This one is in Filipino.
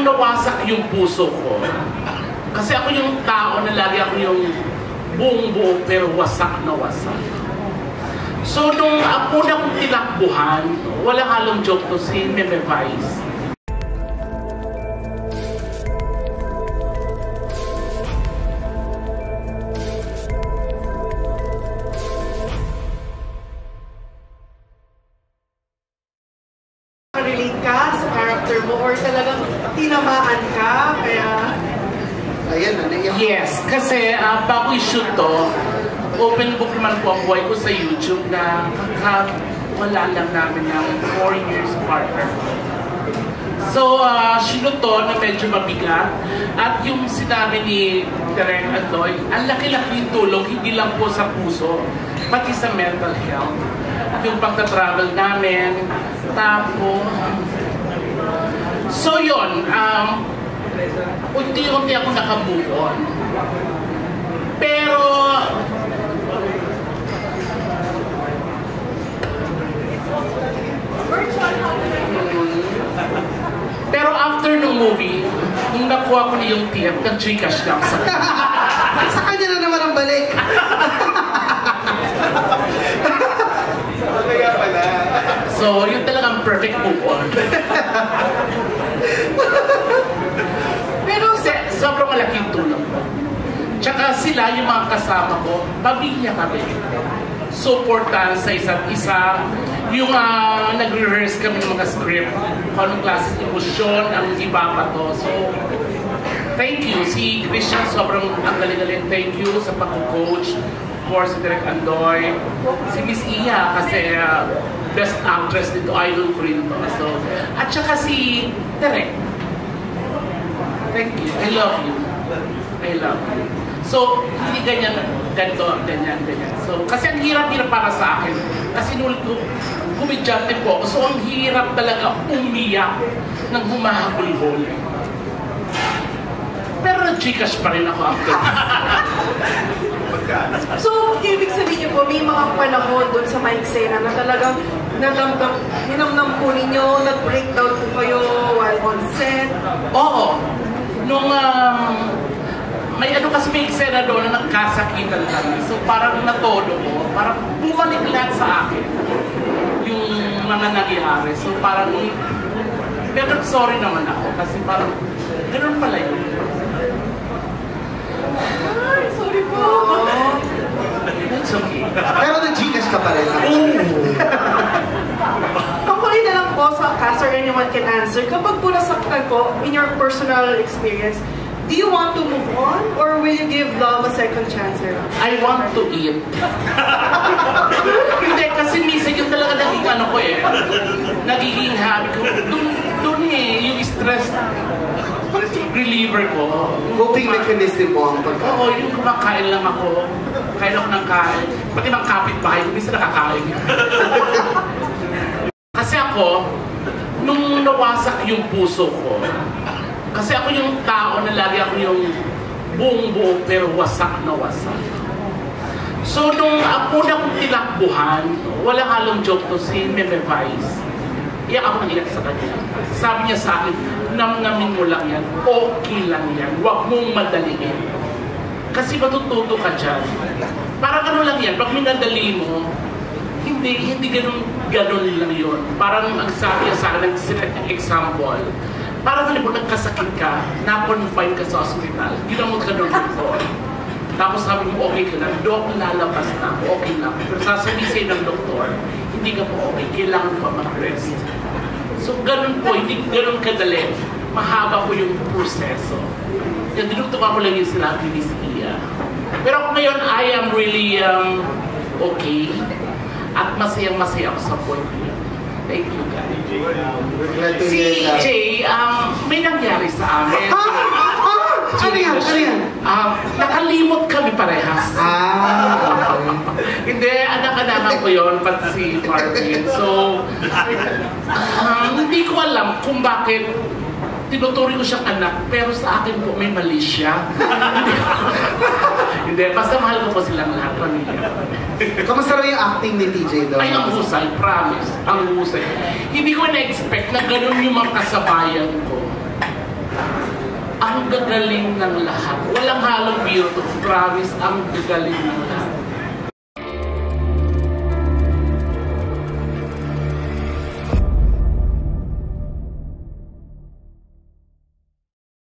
nung nawasak yung puso ko, kasi ako yung tao na lagi ako yung buong-buo pero wasak na wasak. So nung una kong tinakbuhan, walang halong joke to si Meme Vice. Relate ka sa character mo or talagang tinamaan ka, kaya... Ayan, Yes, kasi bago i-shoot to, open book naman po ang buhay ko sa YouTube na wala lang namin ng 4 years partner. So, shoot to na medyo mabigat at yung sinabi ni Direk Andoy, ang laki-laki yung tulong, hindi lang po sa puso, pati sa mental health. Yung pagta-travel namin, tapos... So yun, unti-unti ako naka-move on. Pero... Pero after ng movie, nung nakuha ko na yung TF, nag-Gcash lang sa kanya. Sa kanya na naman ang balik. So, yun talagang perfect move on. Pero sobrang malaking tulong ko. Tsaka sila, yung mga kasama ko, pamilya kami. Supportan sa isa't isa. Yung nagre-rehearse kami ng mga script, kung anong klaseng emosyon ang iba pa to. So, thank you. Si Christian, sobrang ang galing-galing. Thank you sa pag-coach. Of course, si Direk Andoy. Si Miss Iya, kasi best actress dito, idol ko rin to. So, at saka si Direk. Thank you. I love you. I love you. So, hindi ganyan, ganito, ganyan. So, kasi ang hirap-hirap para sa akin. Kasi nung kumidyante po ako, so ang hirap talaga umiyak ng humahabol-hol. Pero nag-Gcash pa rin ako after. So, ibig sabihin niyo po, may mga panahon doon sa mga eksena na talagang hinamnam po ninyo, nag-breakdown po kayo while on set? Oo. Nung may kasi may eksena doon na nagkasakitan kami. So parang natodo ko, parang bumalik lahat sa akin yung mga nangyari. So parang, pero sorry naman ako kasi parang ganoon pala yun. Ay, sorry po. It's okay. Pero nag-Gcash ka pa rin. Pangkuli na lang po sa cast or anyone can answer. Kapag po nasaktan po, in your personal experience, do you want to move on or will you give love a second chance? I want to eat. Hindi, kasi minsan yung talaga naging ano ko eh. Nagiging hobby ko. Doon yung stress reliever ko. Coping mechanism mo ang pagkain. Oo, yung kumakain lang ako. Kain ako ng kain. Pati mga kapitbahay, minsan nakakain. Kasi ako, nung nawasak yung puso ko, kasi ako yung tao na lagi ako yung buong-buo pero wasak na wasak. So nung una kong tinakbuhan, walang halong joke to si Meme Vice. Iyak ako nang iyak sa kanya. Sabi niya sa akin, namnamin mo lang yan, okay lang yan, huwag mong madaliin. Kasi matututo ka dyan. Parang ano lang yan, pag minadali mo, hindi ganun lang yun. Parang ang sabi niya sa akin, nag-select ng example, parang alam mo, nagkasakit ka, na-confine ka sa hospital, ginamot ka ng doktor. Tapos sabi mo, okay ka na, Dok, lalabas na, okay na. Pero sasabihin sa'yo ng doktor, hindi ka po okay, kailangan pa mag-rest. So ganun po, hindi ganun kadali. Mahaba po yung proseso. Yung dinuktukan ko lang yung sinabi ni Iya. Pero ako ngayon, I am really okay. At masayang-masaya ako sa buhay ko. Thank you, guys. Si Jay, may nangyari sa amin. Ano yan? Nakalimot kami parehas. Hindi, anak-anakan ko yun, pati si Marvin. So, hindi ko alam kung bakit tinuturi ko siyang anak, pero sa akin po may mali siya. Hindi, basta mahal ko po silang lahat, pamilya. Kamusta raw yung acting ni TJ daw? Ay, ang husay, promise. Ang husay. Hindi ko na-expect na ganun yung mga kasabayan ko. gagaling ng lahat. Walang halong biro to. Promise, ang gagaling ng lahat.